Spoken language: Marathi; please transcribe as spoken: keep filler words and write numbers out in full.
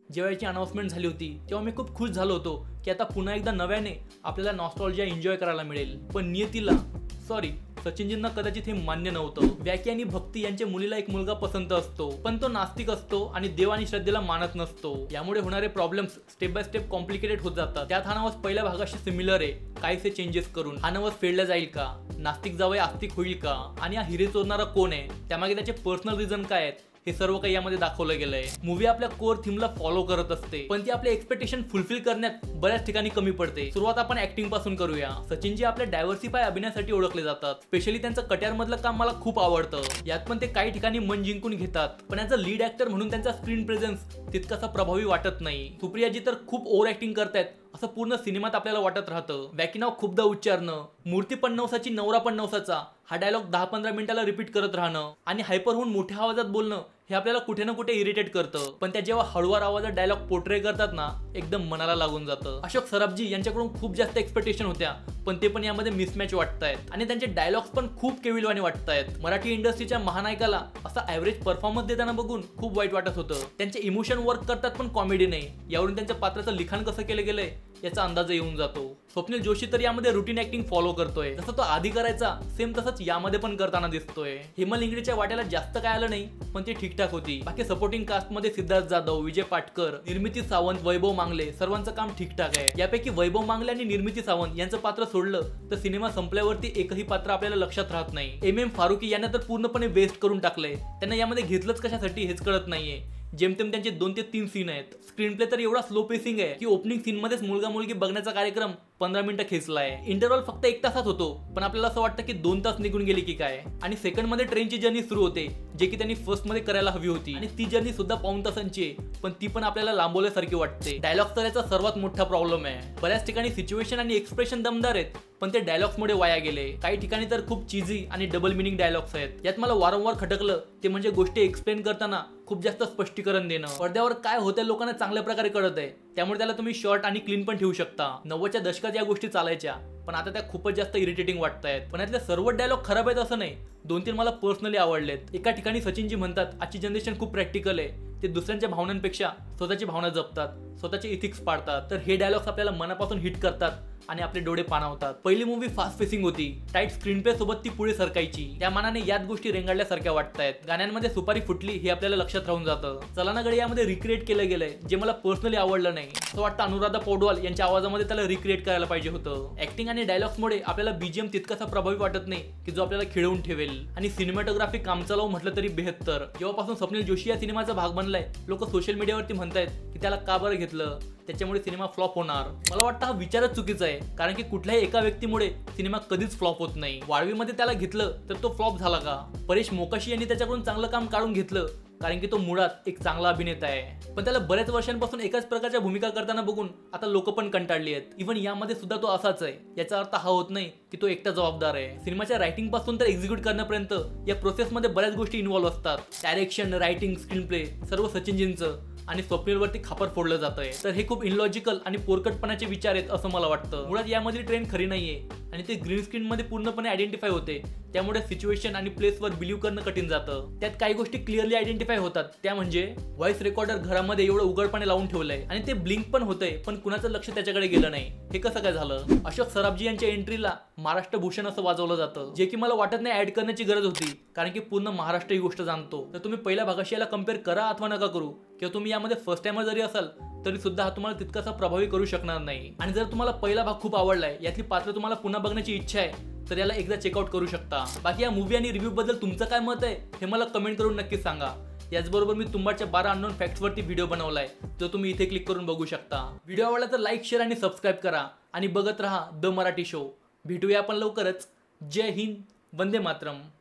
जेव्हा याची अनाउन्समेंट झाली होती तेव्हा मी खूप खुश झालो होतो की आता पुन्हा एकदा नव्याने आपल्याला नॉस्टॅल्जिया एन्जॉय करायला मिळेल। पण नियतीला सॉरी सचिनजींना कदाचित हे मान्य नव्हतं। व्याकी आणि भक्ती यांच्या मुलीला एक मुलगा पसंत असतो, पण तो नास्तिक असतो आणि देव आणि श्रद्धेला मानत नसतो। यामुळे होणारे problems step by step complicated होत जातात। त्यात हा नवस पहिल्या भागाशी सिमिलर आहे, काहीसे चेंजेस करून हा नवस फेडला जाईल का, नास्तिक जावई आस्तिक होईल का, आणि हा हिरे चोरणारा कोण आहे, त्यामागे त्याचे पर्सनल रिझन काय आहेत, हे सर्व काही यामध्ये दाखवलं गेलंय। मूवी आपल्या कोर थीमला फॉलो करत असते, पण ती आपले एक्सपेक्टेशन फुलफिल करण्यात बऱ्याच ठिकाणी कमी पडते। सुरुवात आपण ऍक्टिंग पासून करूया। सचिनजी आपल्या डायव्हर्सिफाय अभिनयासाठी ओळखले जातात। स्पेशली त्यांचं कट्यार मधलं काम मला खूप आवडतं। यात पण ते काही ठिकाणी मन जिंकून घेतात, पण ॲज अ लीड ऍक्टर म्हणून त्यांचा स्क्रीन प्रेझेन्स तितकासा प्रभावी वाटत नाही। सुप्रियाजी तर खूप ओव्हर ऍक्टिंग करतायत असं पूर्ण सिनेमात आपल्याला वाटत राहतं। वॅकी नाव खूपदा उच्चारणं, मूर्ती पण नवसाची नवरा पण नवसाचा हा डायलॉग दहा पंधरा मिनिटाला रिपीट करत राहणं आणि हायपर होऊन मोठ्या आवाजात बोलणं हे आपल्याला कुठे ना कुठे इरिटेट करतं। पण त्या जेव्हा हळूवार आवाजात डायलॉग पोर्ट्रे करतात ना, एकदम मनाला लागून जातं। अशोक सराफजी यांच्याकडून खूप जास्त एक्सपेक्टेशन होत्या, पण ते पण यामध्ये मिसमॅच वाटतायत आणि त्यांचे डायलॉग्स पण खूप केविलवाणी वाटतायत। मराठी इंडस्ट्रीच्या महानायकाला असा ॲव्हरेज परफॉर्मन्स देताना बघून खूप वाईट वाटत होतं। त्यांचे इमोशन वर्क करतात पण कॉमेडी नाही, यावरून त्यांच्या पात्राचं लिखाण कसं केलं गेलंय याचा अंदाज येऊन जातो। स्वप्नील जोशी तर यामध्ये रुटीन ऍक्टिंग फॉलो करतोय, जसं तो आधी करायचा सेम तसंच यामध्ये पण करताना दिसतोय। हेमल इंगळेच्या वाट्याला जास्त काय आलं नाही, पण ती ठीकठाक होती। बाकी सपोर्टिंग कास्ट मध्ये सिद्धार्थ जाधव, विजय पाटकर, निर्मिती सावंत, वैभव मांगले सर्वांचं काम ठीकठाक आहे। यापैकी वैभव मांगले आणि निर्मिती सावंत यांचं पात्र सोडलं तर सिनेमा संपल्यावरती एकही पात्र आपल्याला लक्षात राहत नाही। एम एम फारुकी यांना तर पूर्णपणे वेस्ट करून टाकलंय, त्यांना यामध्ये घेतलंच कशासाठी हेच कळत नाहीये। जेमतेम त्यांचे दोन ते तीन सीन आहेत। स्क्रीन प्ले तर एवढा स्लो पेसिंग आहे की ओपनिंग सीन मध्येच मुलगा मुलगी बघण्याचा कार्यक्रम पंधरा मिनिटं खेचलाय। इंटरव्हल फक्त एक तासात होतो, पण आपल्याला असं वाटतं की दोन तास निघून गेले की काय। आणि सेकंड मध्ये ट्रेनची जर्नी सुरू होते, जे की त्यांनी फर्स्ट मध्ये करायला हवी होती, आणि ती जर्नी सुद्धा पाऊण तासांची आहे, पण ती पण आपल्याला लांबवल्यासारखी वाटते। डायलॉग तर याचा सर्वात मोठा प्रॉब्लेम आहे। बऱ्याच ठिकाणी सिच्युएशन आणि एक्सप्रेशन दमदार आहेत, पण ते डायलॉग्स मुळे वाया गेले। काही ठिकाणी तर खूप चीझी आणि डबल मिनिंग डायलॉग्स आहेत। यात मला वारंवार खटकलं ते म्हणजे गोष्टी एक्सप्लेन करताना खूप जास्त स्पष्टीकरण देणं। पडद्यावर काय होतंय लोकांना चांगल्या प्रकारे कळत आहे, त्यामुळे त्याला तुम्ही शॉर्ट आणि क्लीन पण ठेवू शकता। नव्वदच्या दशकात या गोष्टी चालायच्या, पण आता त्या खूपच जास्त इरिटेटिंग वाटतायत। पण यातले सर्व डायलॉग खराब आहेत असं नाही, दोन तीन मला पर्सनली आवडलेत। एका ठिकाणी सचिनजी म्हणतात आजची जनरेशन खूप प्रॅक्टिकल आहे, ते दुसऱ्यांच्या भावनांपेक्षा स्वतःची भावना जपतात, स्वतःचे इथिक्स पाळतात। तर हे डायलॉग्स आपल्याला मनापासून हिट करतात आणि आपले डोळे पाणावतात। पहिली मूवी फास्ट फेसिंग होती, टाईट स्क्रीन प्ले सोबत ती पुढे सरकायची, त्या मानाने यात गोष्टी रेंगाळल्यासारख्या वाटतायत। गाण्यांमध्ये सुपारी फुटली हे आपल्याला लक्षात राहून जातं। चलानागडे यामध्ये रिक्रिएट केलं गेलंय, जे मला पर्सनली आवडलं नाही। असं वाटतं अनुराधा पौडवाल यांच्या आवाजामध्ये त्याला रिक्रिएट करायला पाहिजे होतं। ऍक्टिंग आणि डायलॉग्समुळे आपल्याला बीजीएम तितकासा प्रभावी वाटत नाही की जो आपल्याला खिळवून ठेवेल। आणि सिनेमॅटोग्राफी कामचलाव म्हटलं तरी बेहत्तर। जेव्हापासून स्वप्नील जोशी या सिनेमाचा भाग बनलाय, लोक सोशल मीडियावरती म्हणतायत की त्याला का बरं घेतलं, त्याच्यामुळे सिनेमा फ्लॉप होणार। मला वाटतं हा विचारच चुकीचा आहे, कारण की कुठल्याही एका व्यक्तीमुळे सिनेमा कधीच फ्लॉप होत नाही। वाळवीमध्ये त्याला घेतलं तर तो फ्लॉप झाला का? परेश मोकाशी यांनी त्याच्याकडून चांगलं काम काढून घेतलं, कारण की तो मुळात एक चांगला अभिनेता आहे। पण त्याला बऱ्याच वर्षांपासून एकाच प्रकारच्या भूमिका करताना बघून आता लोक पण कंटाळली आहेत। इव्हन यामध्ये सुद्धा तो असाच आहे। याचा अर्थ हा होत नाही की तो एकटा जबाबदार आहे। सिनेमाच्या रायटिंग पासून तर एक्झिक्यूट करण्यापर्यंत या प्रोसेसमध्ये बऱ्याच गोष्टी इन्व्हॉल्व्ह असतात। डायरेक्शन, रायटिंग, स्क्रीन प्ले सर्व सचिनजींचं आणि स्वप्नीलवरती खापर फोडलं जातंय। तर हे खूप इनलॉजिकल आणि पोरकटपणाचे विचार आहेत असं मला वाटतं। मुळात यामध्ये ट्रेन खरी नाहीये आणि ते ग्रीन स्क्रीन मध्ये पूर्णपणे आयडेंटिफाय होते, त्यामुळे सिच्युएशन आणि प्लेसवर बिलीव्ह करणं कठीण जातं। त्यात काही गोष्टी क्लिअरली आयडेंटिफाय होतात, त्या म्हणजे व्हॉइस रेकॉर्डर घरामध्ये एवढं उघडपणे लावून ठेवलंय आणि ते ब्लिंक पण होतंय, पण कुणाचं लक्ष त्याच्याकडे गेलं नाही। हे कसं काय झालं? अशोक सराफजी यांच्या एंट्रीला महाराष्ट्र भूषण असं वाजवलं जातं, जे की मला वाटत नाही ऍड करण्याची गरज होती, कारण की पूर्ण महाराष्ट्र ही गोष्ट जाणतो। तर तुम्ही पहिल्या भागाशी याला कम्पेअर करा अथवा नका करू, किंवा तुम्ही यामध्ये फर्स्ट टाइमर जरी असाल तरी सुद्धा हा तुम्हाला तितकासा प्रभावी करू शकणार नाही। आणि जर तुम्हाला पहिला भाग खूप आवडलाय, यातली पात्र तुम्हाला पुन्हा बघण्याची इच्छा आहे, तर याला एकदा चेकआउट करू शकता। बाकी या मूवी आणि रिव्ह्यू बद्दल तुमचं काय मत आहे हे मला कमेंट करून नक्की सांगा। याचबरोबर मी तुंबाडच्या बारा अननोन फॅक्ट्स वरती व्हिडिओ बनवलाय, जो तुम्ही इथे क्लिक करून बघू शकता। व्हिडिओ आवडला तर लाईक, शेअर आणि सबस्क्राईब करा आणि बघत रहा द मराठी शो। भेटूया आपण लवकरच। जय हिंद, वंदे मातरम।